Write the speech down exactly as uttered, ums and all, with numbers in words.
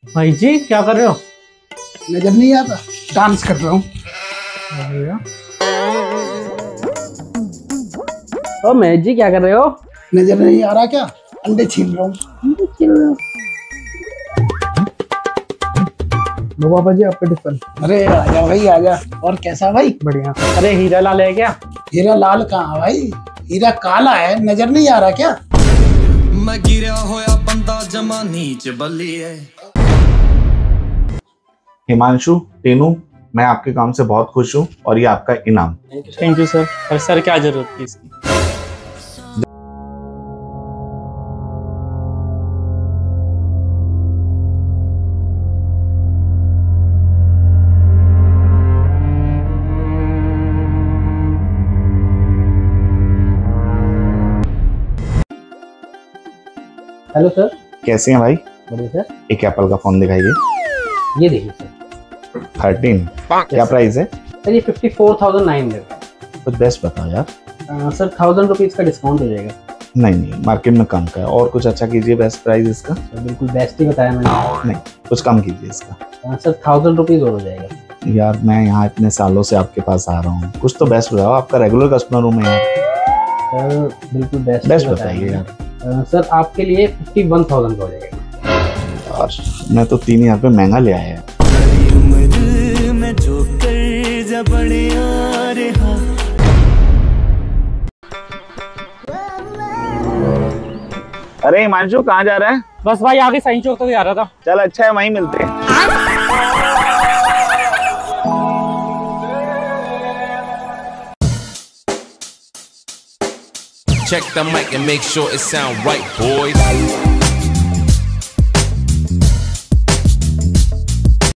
भाई जी क्या कर रहे हो? नजर नहीं आता? डांस कर रहा हूँ। ओ महेश जी क्या कर रहे हो? नजर नहीं आ रहा क्या? अंडे छील रहा हूँ। लो पापा जी आपका टिफिन। अरे आजा भाई आजा। और कैसा भाई? बढ़िया। अरे हीरा लाल है क्या? हीरा लाल कहाँ भाई? हीरा काला है, नजर नहीं आ रहा क्या? मैं गिरा होया बंदा जमा नीच बल्ली है। हिमांशु, टीनू, मैं आपके काम से बहुत खुश हूँ और ये आपका इनाम। Thank you sir. पर सर क्या जरूरत थी इसकी? Hello sir. कैसे हैं भाई? बढ़िया सर। एक एप्पल का फोन दिखाइए। ये देखिए सर। थर्टीन क्या प्राइस है? सर ये fifty four thousand nine hundred. कुछ बेस्ट बताओ यार। सर थाउजेंड रुपीज़ का डिस्काउंट हो जाएगा। नहीं नहीं, मार्केट में कम का है, और कुछ अच्छा कीजिए। बेस्ट प्राइस इसका। सर बिल्कुल बेस्ट ही बताया मैंने। नहीं, कुछ कम कीजिए इसका। आ, सर थाउजेंड रुपीज़ और हो जाएगा। यार मैं यहाँ इतने सालों से आपके पास आ रहा हूँ, कुछ तो बेस्ट बताओ। आपका रेगुलर कस्टमर हूँ मैं यार। सर बिल्कुल बेस्ट बेस्ट बताइए यार। आ, सर आपके लिए फिफ्टी वन थाउजेंड का हो जाएगा। यार मैं तो तीन हजार रुपये महंगा ले आया है। अरे हिमांशु कहाँ जा रहा है? बस भाई आगे साइन चौक तक जा रहा था। चल अच्छा है, वहीं मिलते हैं। Check the mic and make sure it sound right, boys.